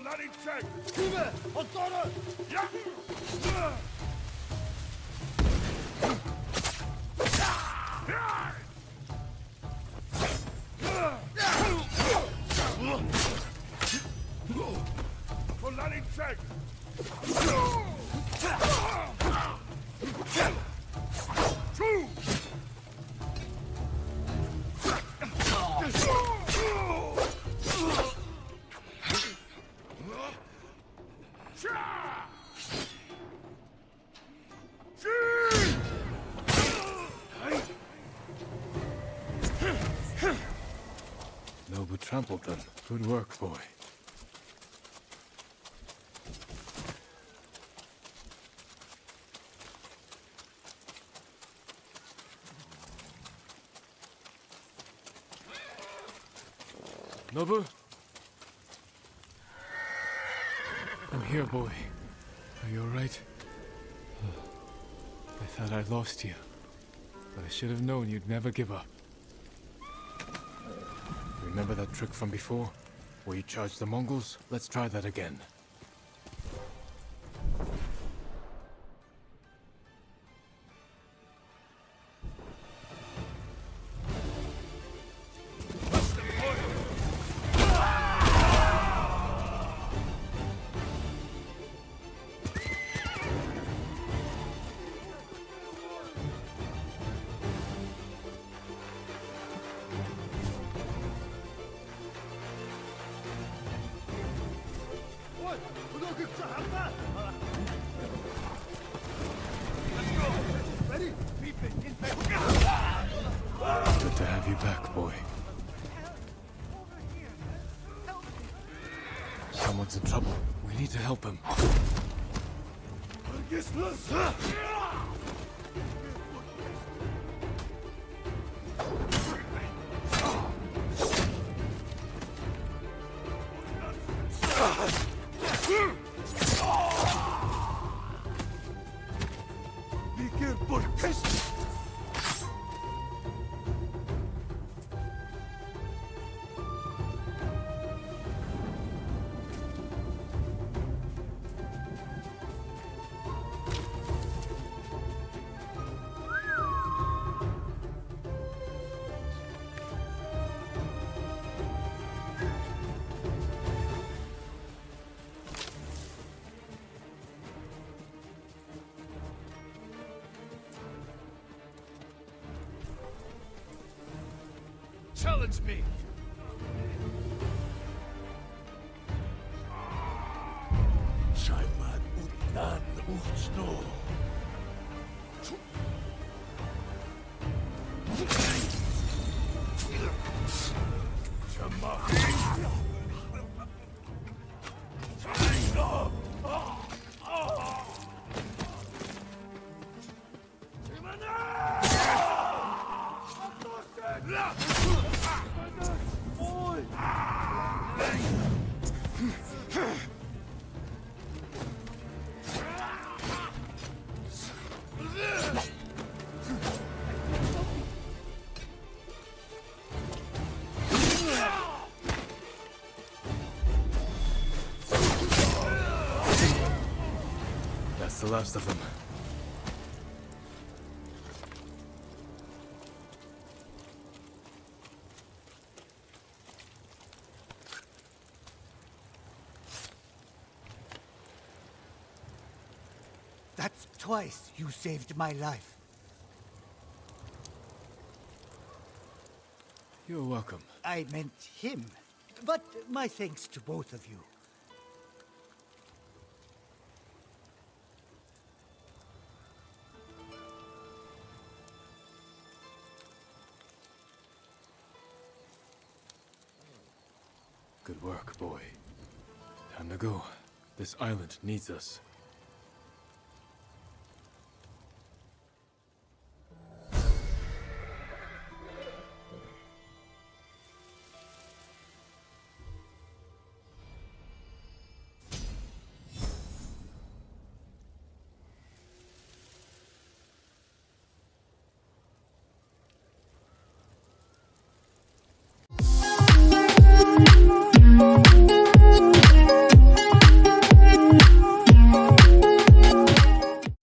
Nobu trampled them. Good work, boy. Nobu? I'm here, boy. Are you alright? I thought I'd lost you, but I should have known you'd never give up. Remember that trick from before? Where you charged the Mongols? Let's try that again. Good to have you back, boy. Someone's in trouble. We need to help him. Challenge me! Shaiman Utan Uchno. That's the last of them. That's twice you saved my life. You're welcome. I meant him. But my thanks to both of you. Good work, boy. Time to go. This island needs us.